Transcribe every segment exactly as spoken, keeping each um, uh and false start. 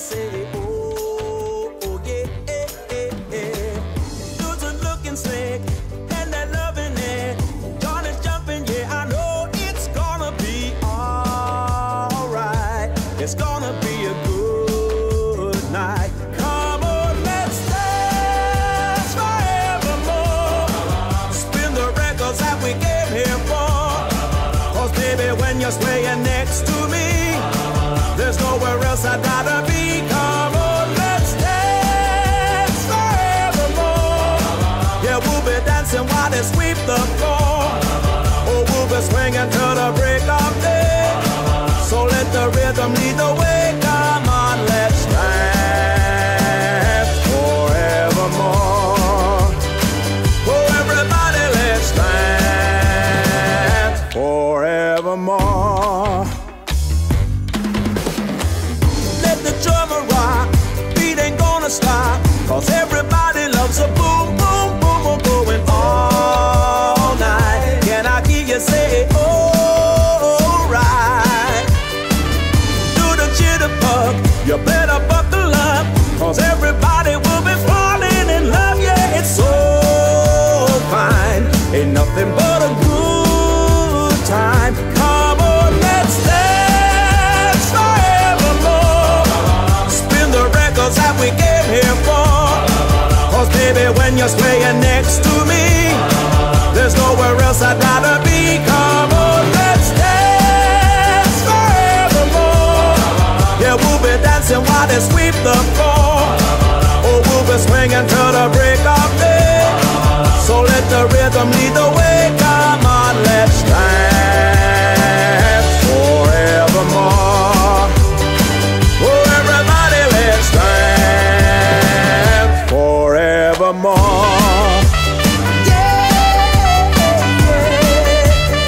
say, oh, oh yeah, eh, eh, eh. Dudes are looking slick, and they're loving it. John is jumping, yeah, I know it's gonna be alright. It's gonna be a good night. Come on, let's dance forevermore. Spin the records that we came here for. Cause baby, when you're swaying next to me, there's nowhere else I'd rather be. Come on, let's dance forevermore. Yeah, we'll be dancing while they sweep the floor. Oh, we'll be swinging till the break of day. So let the rhythm lead the way. Come on, let's dance forevermore. Oh, everybody, let's dance forevermore. Stop, cause everybody loves a boom, boom, boom, boom, going all night. Can I hear you say, oh, right? Do the jitterbug, you better buckle up, cause everybody will be falling in love. Yeah, it's so fine, ain't nothing but a good time. Come on, let's dance forevermore. Spin the records that we get here for. Cause baby, when you're swaying next to me, there's nowhere else I'd rather be. Come on, let's dance forevermore. Yeah, we'll be dancing while they sweep the floor. Oh, we'll be swinging till the break of day. So let the rhythm lead the way. Come on, let's dance forevermore. Oh, everybody, let's dance forevermore. Yeah, yeah.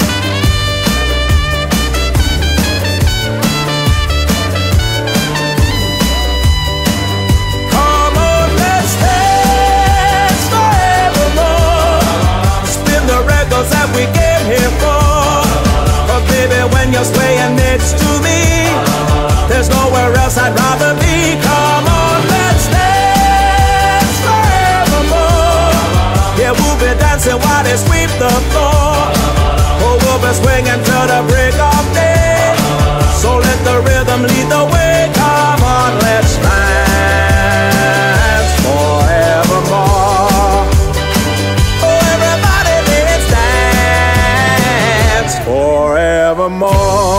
Come on, let's dance forevermore. Spin the records that we came here for. But baby, when you're swaying next to me, there's nowhere else I'd rather be. Come on, let's dance forevermore. Yeah, we'll be dancing while they sweep the floor. Oh, we'll be swinging till the break of day. So let the rhythm lead the way. Come on, let's dance forevermore. Oh, everybody, let's dance forevermore.